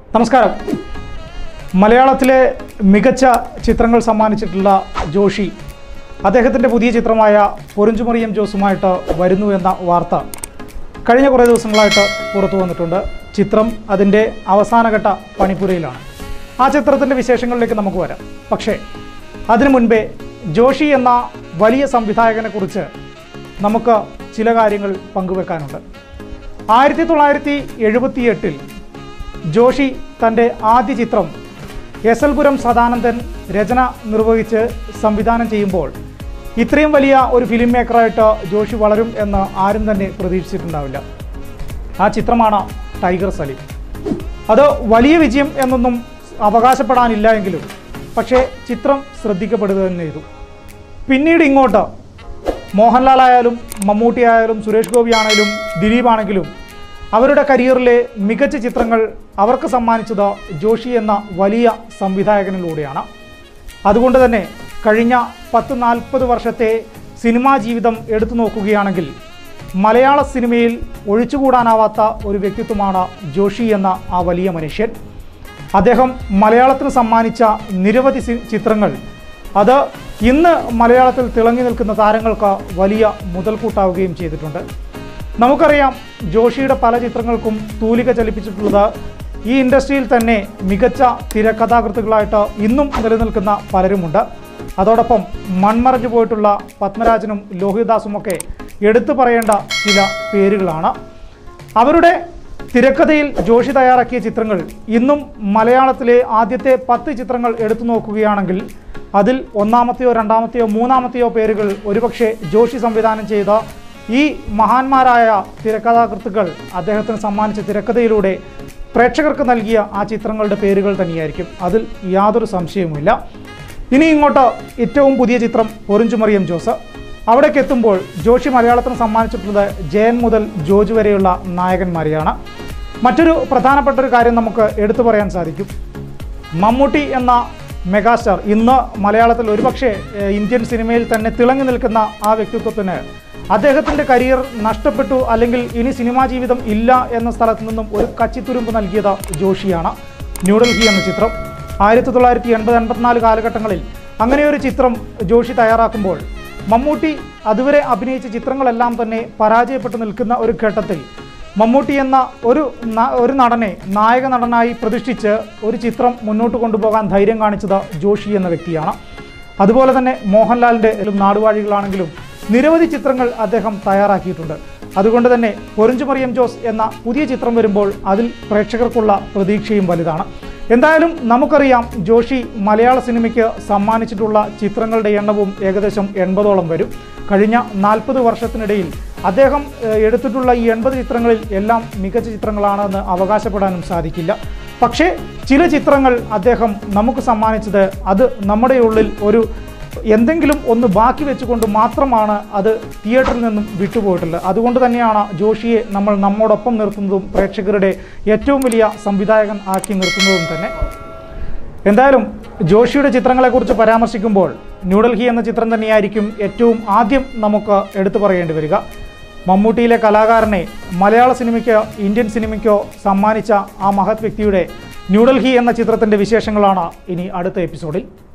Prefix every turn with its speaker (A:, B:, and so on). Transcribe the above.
A: നമസ്കാരം. മലയാളത്തിലെ മികച്ച ചിത്രങ്ങൾ സമ്മാനിച്ചിട്ടുള്ള ജോഷി അദ്ദേഹത്തിൻ്റെ പുതിയ ചിത്രമായ പൊറിഞ്ചുമറിയം ജോസുമായിട്ട് വരുന്നു എന്ന വാർത്ത കഴിഞ്ഞ കുറേ ദിവസങ്ങളായിട്ട് പുറത്തു വന്നിട്ടുണ്ട്. ചിത്രം അതിൻ്റെ അവസാനഘട്ട പണിപ്പുരയിലാണ്. ആ ചിത്രത്തിൻ്റെ വിശേഷങ്ങളിലേക്ക് നമുക്ക് വരാം. പക്ഷേ അതിനു മുൻപേ ജോഷി എന്ന വലിയ സംവിധായകനെക്കുറിച്ച് നമുക്ക് ചില കാര്യങ്ങൾ പങ്കുവെക്കാനുണ്ട്. 1978 ജോഷി തൻ്റെ ആദ്യ ചിത്രം എസൽപുരം സദാനന്ദൻ രചന നിർവഹിച്ച് സംവിധാനം ചെയ്യുമ്പോൾ ഇത്രയും വലിയ ഒരു ഫിലിം മേക്കറായിട്ട് ജോഷി വളരും എന്ന് ആരും തന്നെ പ്രതീക്ഷിച്ചിട്ടുണ്ടാവില്ല. ആ ചിത്രമാണ് ടൈഗർ സലീം. അത് വലിയ വിജയം എന്നൊന്നും അവകാശപ്പെടാനില്ല എങ്കിലും പക്ഷേ ചിത്രം ശ്രദ്ധിക്കപ്പെടുക തന്നെ ചെയ്തു. പിന്നീട് ഇങ്ങോട്ട് മോഹൻലാൽ ആയാലും മമ്മൂട്ടി ആയാലും സുരേഷ് ഗോപി ആണെങ്കിലും ദിലീപ് ആണെങ്കിലും അവരുടെ കരിയറിലെ മികച്ച ചിത്രങ്ങൾ അവർക്ക് സമ്മാനിച്ചത് ജോഷി എന്ന വലിയ സംവിധായകനിലൂടെയാണ്. അതുകൊണ്ട് തന്നെ കഴിഞ്ഞ 10-40 വർഷത്തെ സിനിമാ ജീവിതം എടുത്തു നോക്കുകയാണെങ്കിൽ മലയാള സിനിമയിൽ ഒഴിച്ചുകൂടാനാവാത്ത ഒരു വ്യക്തിത്വമാണ് ജോഷി എന്ന ആ വലിയ മനുഷ്യൻ. അദ്ദേഹം മലയാളത്തിന് സമ്മാനിച്ച നിരവധി ചിത്രങ്ങൾ അത് ഇന്ന് മലയാളത്തിൽ തിളങ്ങി നിൽക്കുന്ന താരങ്ങൾക്ക് വലിയ മുതൽക്കൂട്ടാവുകയും ചെയ്തിട്ടുണ്ട്. നമുക്കറിയാം, ജോഷിയുടെ പല ചിത്രങ്ങൾക്കും തൂലിക ചലിപ്പിച്ചിട്ടുള്ളത് ഈ ഇൻഡസ്ട്രിയിൽ തന്നെ മികച്ച തിരക്കഥാകൃത്തുക്കളായിട്ട് ഇന്നും നിലനിൽക്കുന്ന പലരുമുണ്ട്. അതോടൊപ്പം മൺമറഞ്ഞു പോയിട്ടുള്ള പത്മരാജനും ലോഹിതദാസുമൊക്കെ എടുത്തു പറയേണ്ട ചില പേരുകളാണ്. അവരുടെ തിരക്കഥയിൽ ജോഷി തയ്യാറാക്കിയ ചിത്രങ്ങൾ ഇന്നും മലയാളത്തിലെ ആദ്യത്തെ 10 ചിത്രങ്ങൾ എടുത്തു നോക്കുകയാണെങ്കിൽ അതിൽ ഒന്നാമത്തെയോ രണ്ടാമത്തെയോ മൂന്നാമത്തെയോ പേരുകൾ ഒരുപക്ഷെ ജോഷി സംവിധാനം ചെയ്ത ഈ മഹാന്മാരായ തിരക്കഥാകൃത്തുക്കൾ അദ്ദേഹത്തിന് സമ്മാനിച്ച തിരക്കഥയിലൂടെ പ്രേക്ഷകർക്ക് നൽകിയ ആ ചിത്രങ്ങളുടെ പേരുകൾ തന്നെയായിരിക്കും. അതിൽ യാതൊരു സംശയവുമില്ല. ഇനി ഇങ്ങോട്ട് ഏറ്റവും പുതിയ ചിത്രം പൊറിഞ്ചുമറിയം ജോസ്. അവിടേക്ക് എത്തുമ്പോൾ ജോഷി മലയാളത്തിന് സമ്മാനിച്ചിട്ടുള്ളത് ജയൻ മുതൽ ജോജ് വരെയുള്ള നായകന്മാരെയാണ്. മറ്റൊരു പ്രധാനപ്പെട്ട ഒരു കാര്യം നമുക്ക് എടുത്തു പറയാൻ സാധിക്കും. മമ്മൂട്ടി എന്ന മെഗാസ്റ്റാർ ഇന്ന് മലയാളത്തിൽ ഒരുപക്ഷെ ഇന്ത്യൻ സിനിമയിൽ തന്നെ തിളങ്ങി നിൽക്കുന്ന ആ വ്യക്തിത്വത്തിന് അദ്ദേഹത്തിൻ്റെ കരിയർ നഷ്ടപ്പെട്ടു, അല്ലെങ്കിൽ ഇനി സിനിമാ ജീവിതം ഇല്ല എന്ന സ്ഥലത്തു നിന്നും ഒരു കച്ചിത്തുരുമ്പ് നൽകിയത് ജോഷിയാണ്. ന്യൂഡൽഹി എന്ന ചിത്രം 1980-84 കാലഘട്ടങ്ങളിൽ അങ്ങനെയൊരു ചിത്രം ജോഷി തയ്യാറാക്കുമ്പോൾ മമ്മൂട്ടി അതുവരെ അഭിനയിച്ച ചിത്രങ്ങളെല്ലാം തന്നെ പരാജയപ്പെട്ടു നിൽക്കുന്ന ഒരു ഘട്ടത്തിൽ മമ്മൂട്ടി എന്ന ഒരു നടനെ നായക നടനായി പ്രതിഷ്ഠിച്ച് ഒരു ചിത്രം മുന്നോട്ട് കൊണ്ടുപോകാൻ ധൈര്യം കാണിച്ചത് ജോഷി എന്ന വ്യക്തിയാണ്. അതുപോലെ തന്നെ മോഹൻലാലിൻ്റെ നാടുവാഴികളാണെങ്കിലും നിരവധി ചിത്രങ്ങൾ അദ്ദേഹം തയ്യാറാക്കിയിട്ടുണ്ട്. അതുകൊണ്ട് തന്നെ പൊറിഞ്ചുമറിയം ജോസ് എന്ന പുതിയ ചിത്രം വരുമ്പോൾ അതിൽ പ്രേക്ഷകർക്കുള്ള പ്രതീക്ഷയും വലുതാണ്. എന്തായാലും നമുക്കറിയാം, ജോഷി മലയാള സിനിമയ്ക്ക് സമ്മാനിച്ചിട്ടുള്ള ചിത്രങ്ങളുടെ എണ്ണവും ഏകദേശം 80ഓളം വരും. കഴിഞ്ഞ 40 വർഷത്തിനിടയിൽ അദ്ദേഹം എടുത്തിട്ടുള്ള ഈ 80 ചിത്രങ്ങളിൽ എല്ലാം മികച്ച ചിത്രങ്ങളാണെന്ന് അവകാശപ്പെടാനും സാധിക്കില്ല. പക്ഷേ ചില ചിത്രങ്ങൾ അദ്ദേഹം നമുക്ക് സമ്മാനിച്ചത് അത് നമ്മുടെ ഉള്ളിൽ ഒരു എന്തെങ്കിലും ഒന്ന് ബാക്കി വെച്ചുകൊണ്ട് മാത്രമാണ് അത് തിയേറ്ററിൽ നിന്നും വിട്ടുപോയിട്ടുള്ളത്. അതുകൊണ്ട് തന്നെയാണ് ജോഷിയെ നമ്മൾ നമ്മോടൊപ്പം നിർത്തുന്നതും പ്രേക്ഷകരുടെ ഏറ്റവും വലിയ സംവിധായകൻ ആക്കി നിർത്തുന്നതും തന്നെ. എന്തായാലും ജോഷിയുടെ ചിത്രങ്ങളെക്കുറിച്ച് പരാമർശിക്കുമ്പോൾ ന്യൂഡൽഹി എന്ന ചിത്രം തന്നെയായിരിക്കും ഏറ്റവും ആദ്യം നമുക്ക് എടുത്തു പറയേണ്ടി വരിക. മമ്മൂട്ടിയിലെ കലാകാരനെ മലയാള സിനിമയ്ക്കോ ഇന്ത്യൻ സിനിമയ്ക്കോ സമ്മാനിച്ച ആ മഹത് വ്യക്തിയുടെ ന്യൂഡൽഹി എന്ന ചിത്രത്തിൻ്റെ വിശേഷങ്ങളാണ് ഇനി അടുത്ത എപ്പിസോഡിൽ.